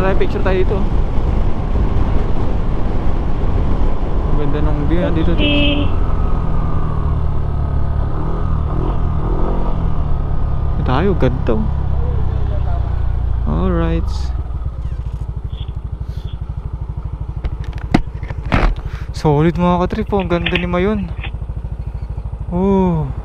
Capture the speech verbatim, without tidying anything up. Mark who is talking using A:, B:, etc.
A: tayo, picture tayo dito. Ang ganda ng view na dito dito. Ito tayo, ganito. Alright. Solid mga katrip po, ang ganda ni Mayon. Oh.